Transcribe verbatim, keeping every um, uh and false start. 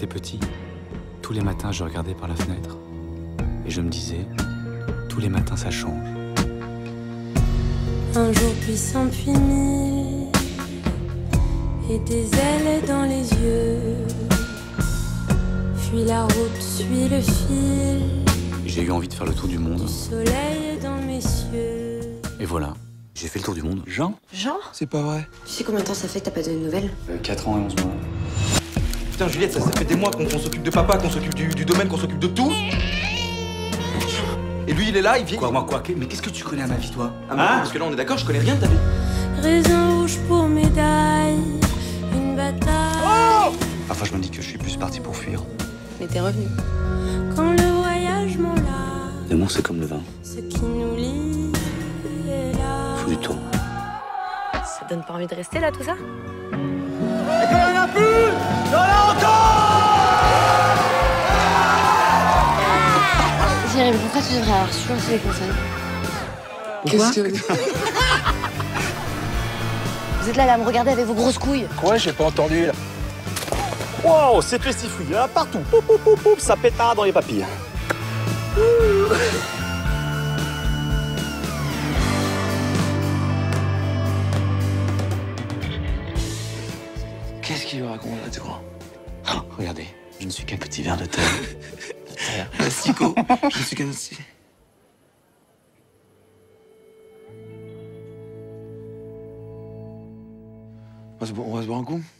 petit, tous les matins, je regardais par la fenêtre et je me disais, tous les matins, ça change. Un jour puissant puis mille, et des ailes dans les yeux. Fuis la route, suis le fil. J'ai eu envie de faire le tour du monde. Du soleil dans mes cieux. Et voilà, j'ai fait le tour du monde. Jean? Jean? C'est pas vrai. Tu sais combien de temps ça fait que t'as pas donné de nouvelles? euh, quatre ans et onze mois. Putain, Juliette, ça, ça fait des mois qu'on qu'on s'occupe de papa, qu'on s'occupe du, du domaine, qu'on s'occupe de tout. Et lui, il est là, il vient. Quoi, moi, quoi? Mais qu'est-ce que tu connais à ma vie, toi? Ah, mais Hein? parce que là, on est d'accord, je connais rien de ta vie. Raisin rouge pour médaille, une bataille. Oh! Parfois, je me dis que je suis plus parti pour fuir. Mais t'es revenu. Quand le voyage m'en lasse, L'amour, c'est comme le vin. ce qui nous lie est là. Faut du temps. Ça te donne pas envie de rester là, tout ça? Et quand il y en a plus, il y en a encore! Jérémy, pourquoi tu devrais avoir silencé les consonnes? Qu'est-ce que... Vous êtes là, là, à me regarder avec vos grosses couilles. Quoi, j'ai pas entendu là. Wow, c'est pestifouille, hein, partout. Poup, poup, poup, poup, ça pétard dans les papilles. Qu'est-ce qu'il lui raconte là, tu crois? Oh, regardez, je ne suis qu'un petit ver de terre. De terre. Plastico, je suis qu'un... On va se boire- on va se boire un coup?